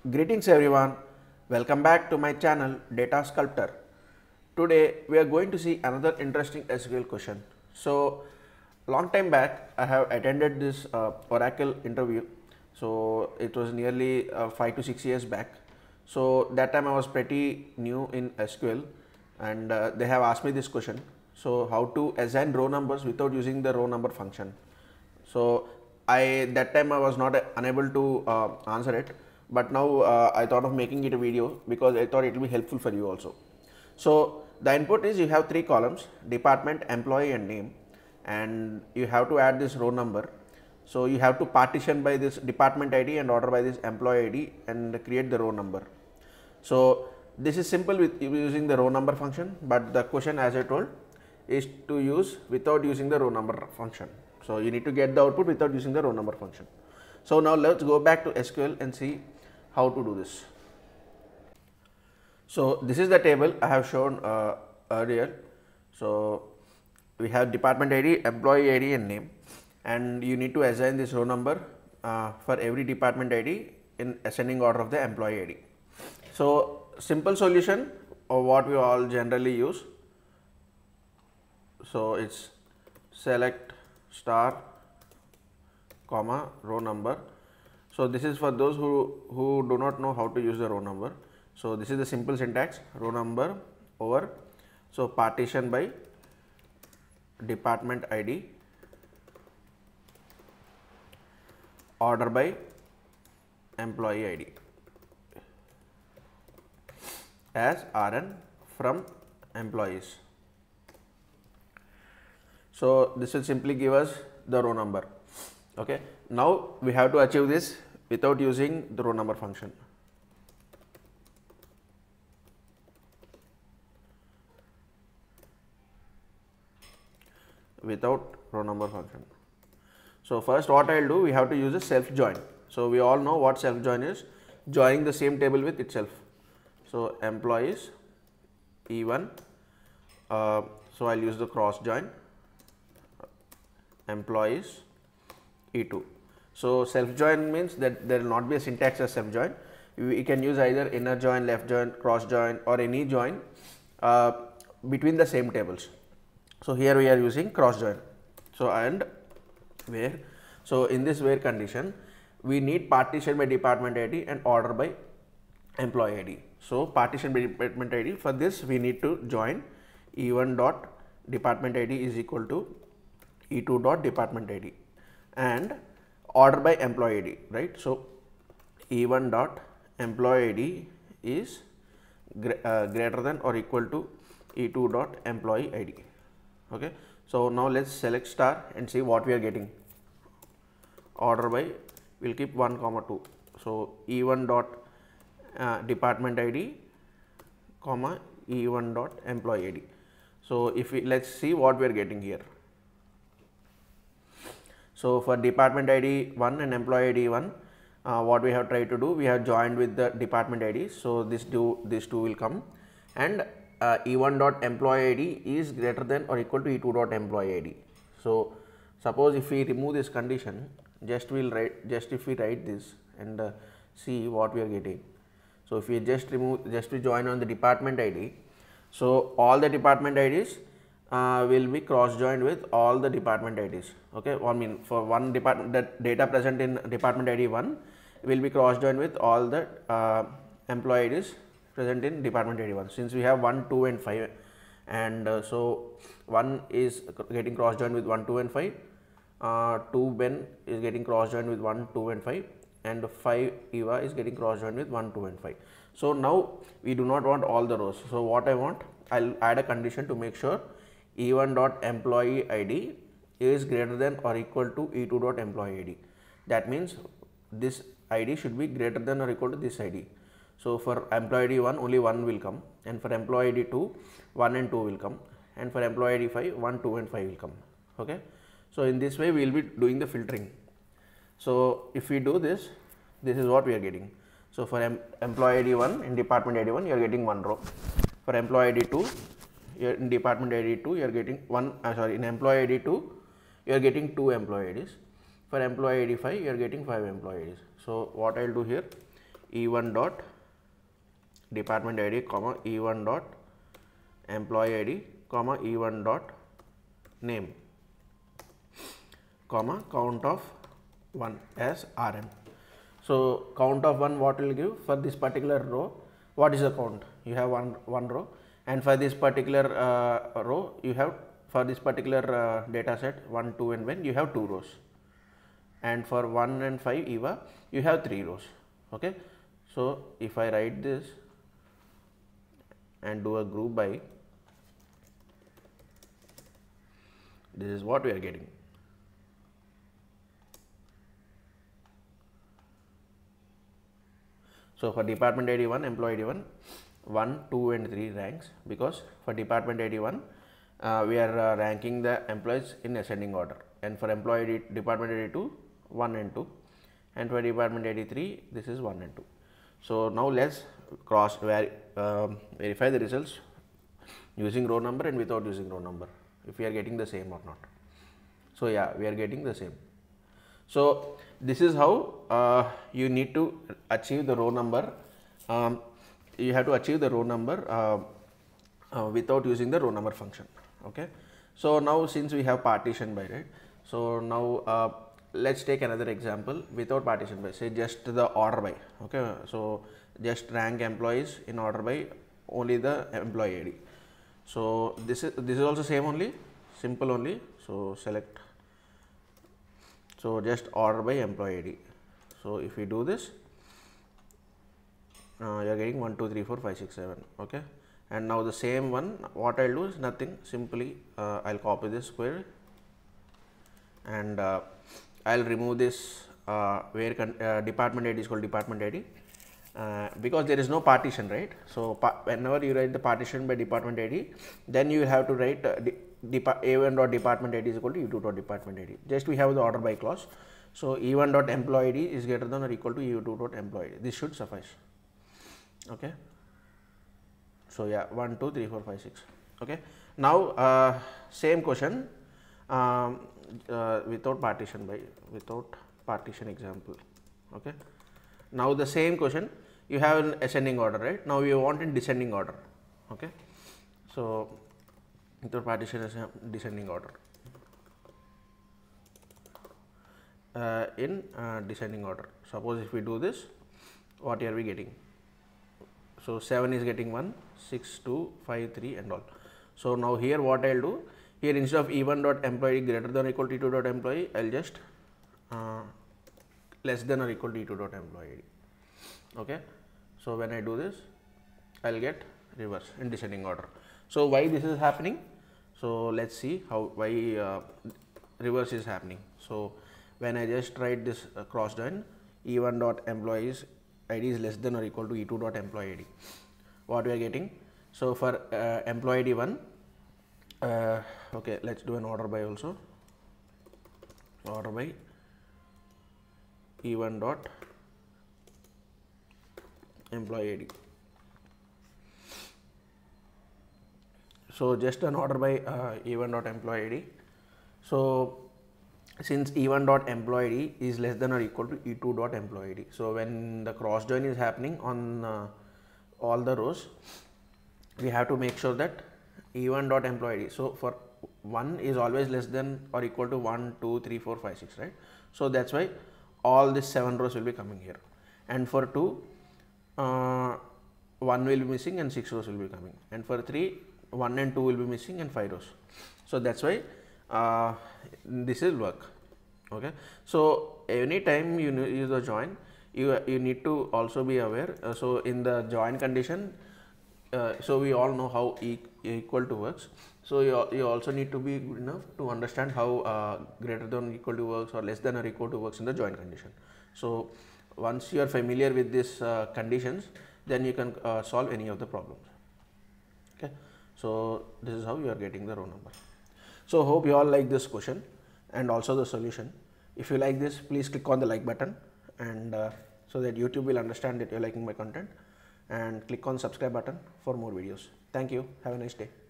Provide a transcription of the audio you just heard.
Greetings everyone, welcome back to my channel Data Sculptor. Today we are going to see another interesting SQL question. So long time back I have attended this Oracle interview. So it was nearly 5 to 6 years back. So that time I was pretty new in SQL and they have asked me this question. So how to assign row numbers without using the row number function. So that time I was not unable to answer it, but now I thought of making it a video because I thought it will be helpful for you also. So the input is you have three columns: department, employee and name, and you have to add this row number. So you have to partition by this department ID and order by this employee ID and create the row number. So this is simple with using the row number function, but the question, as I told, is to use without using the row number function. So you need to get the output without using the row number function. So now let's go back to SQL and see how to do this. So this is the table I have shown earlier. So we have department ID, employee ID and name, and you need to assign this row number for every department ID in ascending order of the employee ID. So simple solution of what we all generally use. So it's select star comma row number. So this is for those who do not know how to use the row number. So this is the simple syntax: row number over, so partition by department ID, order by employee ID as RN from employees. So this will simply give us the row number. Okay. Now we have to achieve this without using the row number function. Without row number function. So first what I will do, we have to use a self join. So we all know what self join is: joining the same table with itself. So employees E1, so I will use the cross join, employees E2. So self join means that there will not be a syntax as self join. We can use either inner join, left join, cross join, or any join between the same tables. So here we are using cross join. So and where, so in this where condition we need partition by department ID and order by employee ID. So partition by department ID, for this we need to join E1 dot department ID is equal to E2 dot department ID and order by employee ID, right? So E1 dot employee ID is greater than or equal to E2 dot employee ID. Okay. So now let's select star and see what we are getting. Order by, we'll keep 1 comma 2. So E1 dot department ID comma E1 dot employee ID. So if we, let's see what we are getting here. So for department ID 1 and employee ID 1, what we have tried to do, we have joined with the department ID. So these two will come, and E1 dot employee ID is greater than or equal to E2 dot employee ID. So suppose if we remove this condition, just if we write this and see what we are getting. So if we just we join on the department ID, so all the department IDs will be cross joined with all the department IDs. Okay, I mean for one department, the data present in department ID 1 will be cross joined with all the employee IDs present in department ID 1. Since we have 1, 2 and 5, and so 1 is getting cross joined with 1, 2 and 5, 2 Ben is getting cross joined with 1, 2 and 5, and 5 Eva is getting cross joined with 1, 2 and 5. So now we do not want all the rows. So what I want, I'll add a condition to make sure E1 dot employee ID is greater than or equal to E2 dot employee ID. That means this ID should be greater than or equal to this ID. So for employee ID 1, only 1 will come, and for employee ID 2, 1 and 2 will come, and for employee ID 5, 1, 2 and 5 will come. Okay. So in this way we will be doing the filtering. So if we do this, this is what we are getting. So for employee ID 1 in department ID 1, you are getting 1 row. For employee ID 2, in department ID 2, you are getting in employee ID 2, you are getting 2 employee IDs. For employee ID 5, you are getting 5 employee IDs. So what I will do here, e1 dot department id comma e1 dot employee id comma e1 dot name comma count of 1 as rm. So count of 1 what will give for this particular row? What is the count? You have one row, and for this particular row you have, for this particular data set 1, 2 and when you have 2 rows, and for 1 and 5 EVA you have 3 rows. Okay. So if I write this and do a group by, this is what we are getting. So for department ID 1, employee ID 1, 2 and 3 ranks, because for department ID 1 we are ranking the employees in ascending order, and for employee department ID 2, 1 and 2, and for department ID 3 this is 1 and 2. So now let's cross verify the results using row number and without using row number, if we are getting the same or not. So yeah, we are getting the same. So this is how you need to achieve the row number. You have to achieve the row number without using the row number function. Okay. So now since we have partition by, right, so now let's take another example without partition by, say just the order by. Okay. So just rank employees in order by only the employee ID. So this is also same only, simple only. So select, so just order by employee ID. So if we do this, you are getting 1, 2, 3, 4, 5, 6, 7. Okay. And now the same one, what I'll do is nothing, simply I'll copy this square and I'll remove this where department ID is called department ID, because there is no partition, right. So whenever you write the partition by department ID, then you have to write a1 dot department ID is equal to e2 dot department ID. Just we have the order by clause. So e1 dot employee ID is greater than or equal to e2 dot employee ID. This should suffice. Okay. So yeah, 1, 2, 3, 4, 5, 6. Okay. Now same question without partition by, without partition example. Okay. Now the same question you have in ascending order, right. Now you want in descending order. Okay. So without partition is descending order. In descending order, suppose if we do this, what are we getting? So 7 is getting 1, 6, 2, 5, 3 and all. So now here what I'll do, here instead of e1 dot employee greater than or equal to e2 dot employee, I'll just less than or equal to e2 dot employee. Okay. So when I do this, I'll get reverse in descending order. So why this is happening? So let's see how, why reverse is happening. So when I just write this cross join, e1 dot employees ID is less than or equal to e2 dot employee ID, what we are getting? So for employee ID 1, okay, let's do an order by also, order by e1 dot employee ID. So just an order by e1 dot employee ID. So since e1 dot employee ID is less than or equal to e2 dot employee ID, so when the cross join is happening on all the rows, we have to make sure that e1 dot employee ID, so for 1 is always less than or equal to 1, 2, 3, 4, 5, 6, right. So that's why all these 7 rows will be coming here, and for 2 1 will be missing and 6 rows will be coming, and for 3 1 and 2 will be missing and 5 rows. So that's why this will work. Okay. So anytime you use the join, you need to also be aware. So in the join condition, so we all know how equal to works. So you also need to be good enough to understand how greater than or equal to works or less than or equal to works in the join condition. So once you are familiar with these conditions, then you can solve any of the problems. Okay. So this is how you are getting the row number. So hope you all like this question and also the solution. If you like this, please click on the like button, and so that YouTube will understand that you are liking my content, and click on subscribe button for more videos. Thank you. Have a nice day.